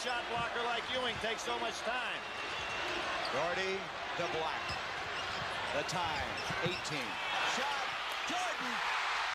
shot blocker like Ewing takes so much time. Doherty to Black. The time, 18.